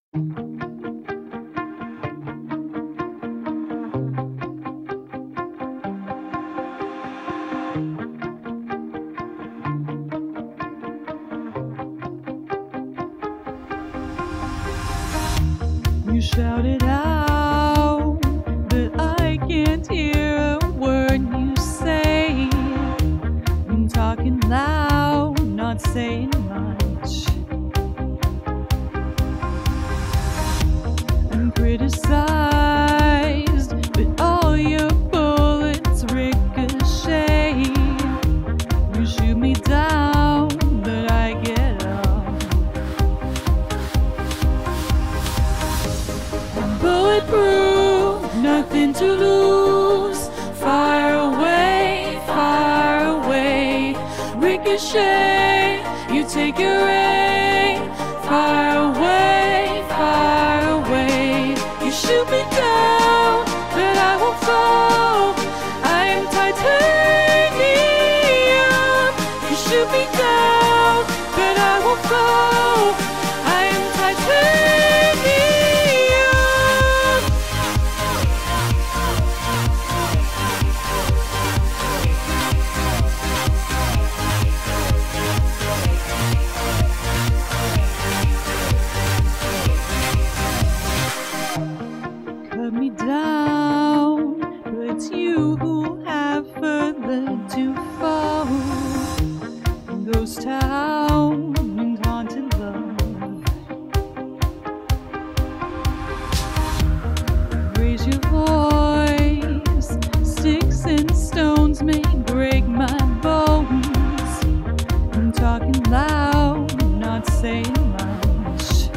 You shout it out, but I can't hear a word you say. I'm talking loud, not saying much. I'm criticized, but all your bullets ricochet. You shoot me down, but I get up. I'm bulletproof, nothing to lose. Far away, ricochet. You take your aim. Far away. You shoot me down, but I won't fall. I am titanium. You shoot me down, but I won't fall. I am titanium. Cut me down, but it's you who have further to fall. Ghost town and haunted love. Raise your voice. Sticks and stones may break my bones. I'm talking loud, not saying much.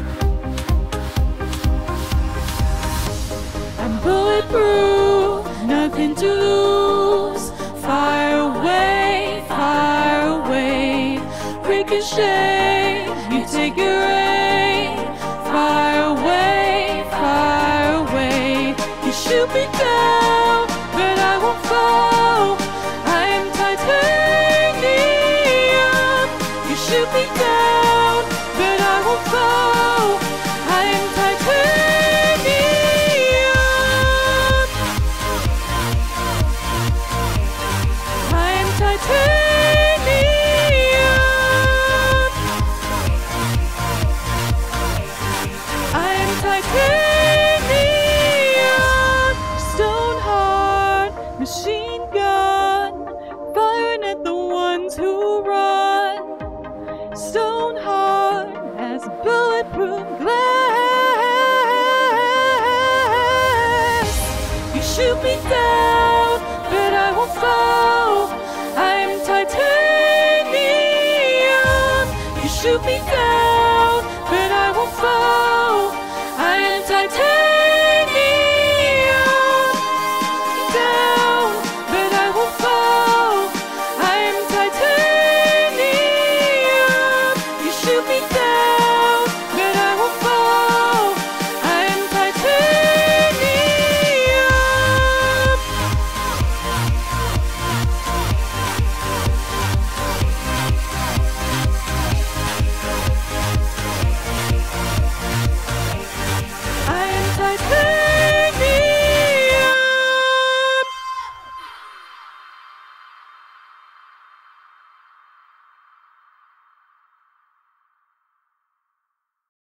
I'm bulletproof, nothing to lose. Far away, ricochet. You take your aim. Far away. You shoot me down, but I won't fall. I am titanium. You shoot me down, but I won't fall. I am titanium. I am titanium. I am titanium. Stone heart, machine gun, firing at the ones who run. Stone heart as bulletproof glass. You shoot me down, but I won't fall. I am titanium. You shoot me down, but I won't fall. I am titanium.